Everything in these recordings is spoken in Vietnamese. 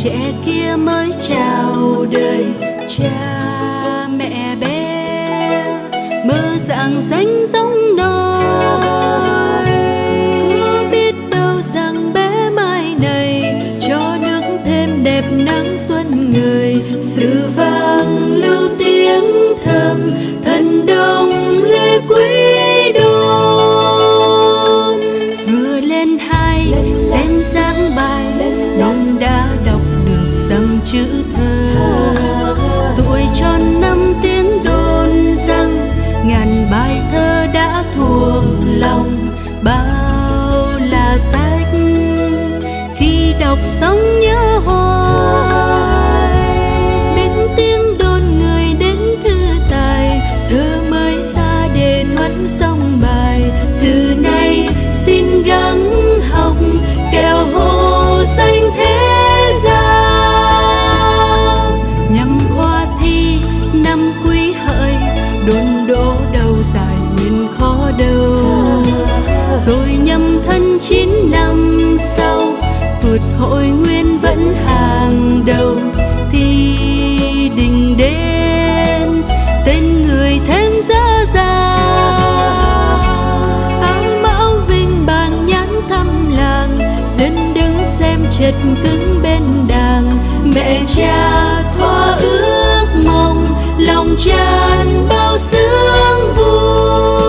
trẻ kia mới chào đời. Cha mẹ bé mơ dạng danh giống nôi, có biết đâu rằng bé mai này cho nước thêm đẹp nắng xuân người. Sự vang lưu tiếng thầm thần đồng lê quý đôn. Vừa lên hai xem dáng bài đôn đã đọc được dòng chữ thơ. Tuổi tròn năm tiếng đôn rằng ngàn bài thơ đã thuộc lòng. Bao là sách khi đọc xong nhớ hoài. Đến tiếng đôn người đến thư tài, thơ mới ra để thoát sông bài. Từ nay xin gắng học kẻo hồ danh thế gian. Nhằm qua thi năm Quý Hợi, đôn đỗ đầu dài miền khó đâu. Rồi nhâm thân 9 năm sau, vượt hội nguyên vẫn hàng đầu. Thì đình đến tên người thêm dở dàng. Áo mão vinh bàng nhãn thăm làng, dân đứng xem chật cứng bên đàng. Mẹ cha thoa ước mong, lòng tràn bao sướng vui.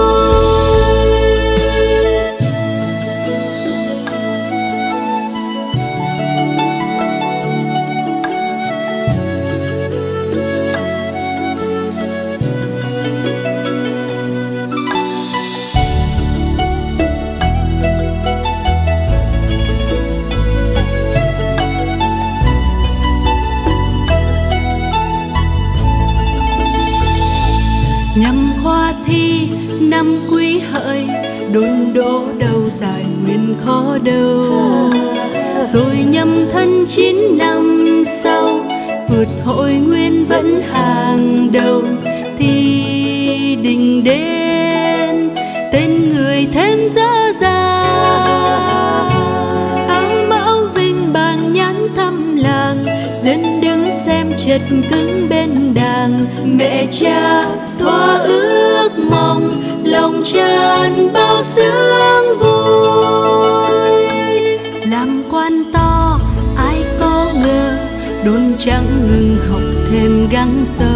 Nhằm khoa thi năm Quý Hợi, đôn đỗ đầu dài nguyên khó đâu. Rồi nhâm thân 9 năm sau, vượt hội nguyên vẫn hàng đầu. Thì đình đến tên người thêm dở dàng. Áo mão vinh bàng nhãn thăm làng, dân đứng xem chật cứng bên đàng. Mẹ cha thoa ước mong, lòng tràn bao sướng vui. Làm quan to ai có ngờ, đôn chẳng ngừng học thêm gắng sâu.